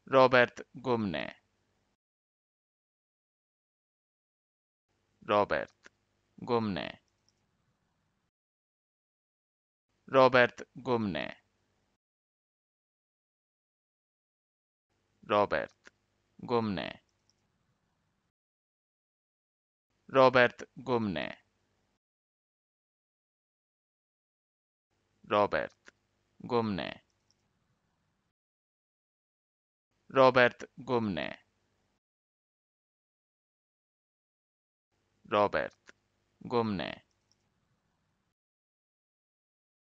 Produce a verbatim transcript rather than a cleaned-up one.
Robert Gumny. Robert Gumny. Robert Gumny. Robert Gumny. Robert Gumny. Robert Gumny. Robert Gumny. Robert Gumny.